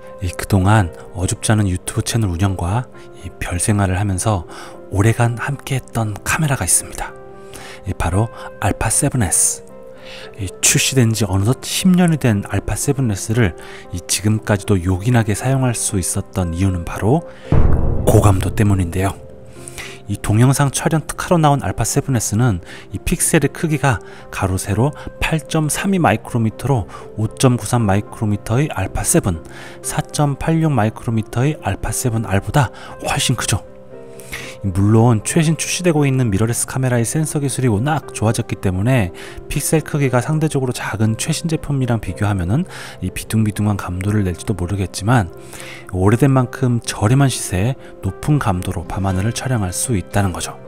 그동안 어줍지 않은 유튜브 채널 운영과 별 생활을 하면서 오래간 함께했던 카메라가 있습니다. 바로 알파7S. 출시된 지 어느덧 10년이 된 알파7S를 지금까지도 요긴하게 사용할 수 있었던 이유는 바로 고감도 때문인데요. 이 동영상 촬영 특화로 나온 알파7S는 이 픽셀의 크기가 가로 세로 8.32 마이크로미터로 5.93 마이크로미터의 알파7, 4.86 마이크로미터의 알파7R보다 훨씬 크죠. 물론 최신 출시되고 있는 미러레스 카메라의 센서 기술이 워낙 좋아졌기 때문에 픽셀 크기가 상대적으로 작은 최신 제품이랑 비교하면은 이 비둥비둥한 감도를 낼지도 모르겠지만 오래된 만큼 저렴한 시세에 높은 감도로 밤하늘을 촬영할 수 있다는 거죠.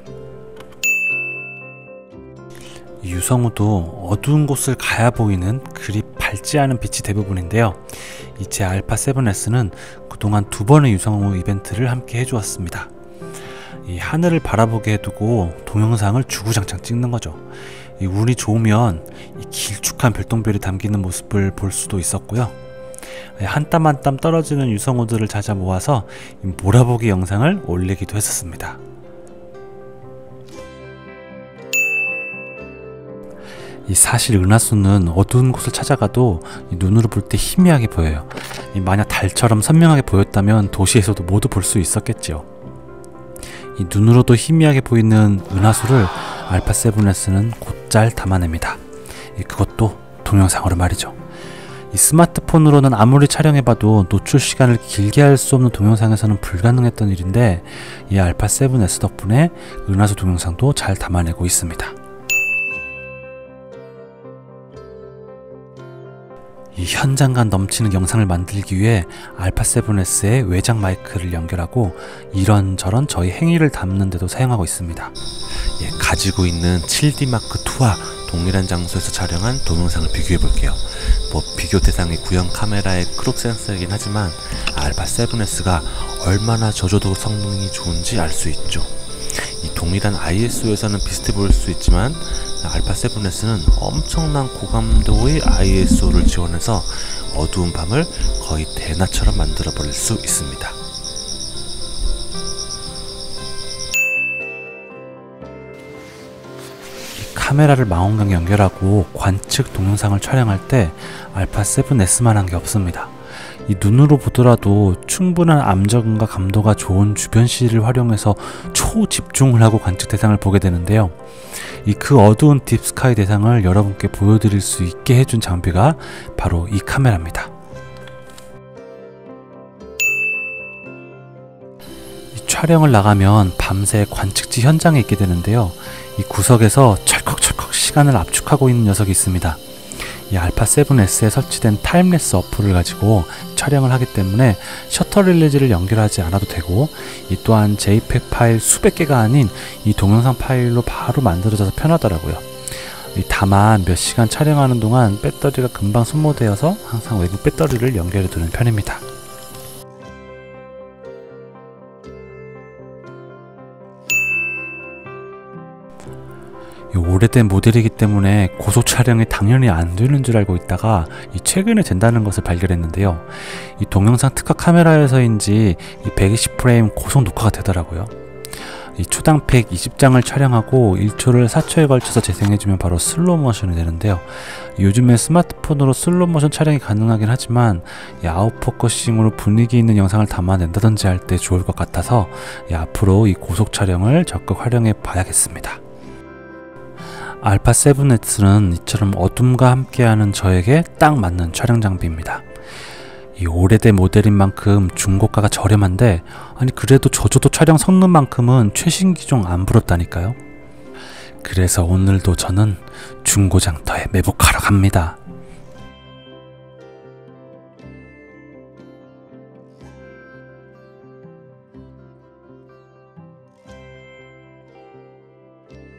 유성우도 어두운 곳을 가야 보이는 그리 밝지 않은 빛이 대부분인데요. 제 알파7S는 그동안 2번의 유성우 이벤트를 함께 해주었습니다. 이 하늘을 바라보게 해두고 동영상을 주구장창 찍는 거죠. 운이 좋으면 길쭉한 별똥별이 담기는 모습을 볼 수도 있었고요. 한 땀 한 땀 떨어지는 유성우들을 찾아 모아서 몰아보기 영상을 올리기도 했었습니다. 사실 은하수는 어두운 곳을 찾아가도 눈으로 볼 때 희미하게 보여요. 만약 달처럼 선명하게 보였다면 도시에서도 모두 볼 수 있었겠죠. 눈으로도 희미하게 보이는 은하수를 알파7S는 곧잘 담아냅니다. 그것도 동영상으로 말이죠. 스마트폰으로는 아무리 촬영해봐도 노출 시간을 길게 할 수 없는 동영상에서는 불가능했던 일인데 이 알파7S 덕분에 은하수 동영상도 잘 담아내고 있습니다. 이 현장감 넘치는 영상을 만들기 위해 알파7S의 외장 마이크를 연결하고 이런저런 저희 행위를 담는 데도 사용하고 있습니다. 가지고 있는 7D 마크2와 동일한 장소에서 촬영한 동영상을 비교해 볼게요. 비교 대상이 구형 카메라의 크롭 센서이긴 하지만 알파7S가 얼마나 저조도 성능이 좋은지 알 수 있죠. 동일한 ISO에서는 비슷해 보일 수 있지만 알파7S는 엄청난 고감도의 ISO를 지원해서 어두운 밤을 거의 대낮처럼 만들어 버릴 수 있습니다. 카메라를 망원경에 연결하고 관측 동영상을 촬영할 때 알파7S만 한 게 없습니다. 눈으로 보더라도 충분한 암적응과 감도가 좋은 주변 시를 활용해서 초집중을 하고 관측 대상을 보게 되는데요. 그 어두운 딥스카이 대상을 여러분께 보여드릴 수 있게 해준 장비가 바로 이 카메라입니다. 촬영을 나가면 밤새 관측지 현장에 있게 되는데요. 이 구석에서 철컥철컥 시간을 압축하고 있는 녀석이 있습니다. 이 알파7S에 설치된 타임랩스 어플을 가지고 촬영을 하기 때문에 셔터 릴리즈를 연결하지 않아도 되고 또한 JPEG 파일 수백 개가 아닌 이 동영상 파일로 바로 만들어져서 편하더라고요. 다만 몇 시간 촬영하는 동안 배터리가 금방 소모되어서 항상 외부 배터리를 연결해 두는 편입니다. 오래된 모델이기 때문에 고속 촬영이 당연히 안 되는 줄 알고 있다가 최근에 된다는 것을 발견했는데요. 이 동영상 특화 카메라에서인지 120프레임 고속 녹화가 되더라고요. 초당 120장을 촬영하고 1초를 4초에 걸쳐서 재생해주면 바로 슬로우 모션이 되는데요. 요즘에 스마트폰으로 슬로우 모션 촬영이 가능하긴 하지만 아웃포커싱으로 분위기 있는 영상을 담아낸다든지 할 때 좋을 것 같아서 앞으로 이 고속 촬영을 적극 활용해 봐야겠습니다. 알파7S는 이처럼 어둠과 함께하는 저에게 딱 맞는 촬영 장비입니다. 이 오래된 모델인 만큼 중고가가 저렴한데 그래도 저조도 촬영 성능만큼은 최신 기종 안 부럽다니까요. 그래서 오늘도 저는 중고장터에 매복하러 갑니다.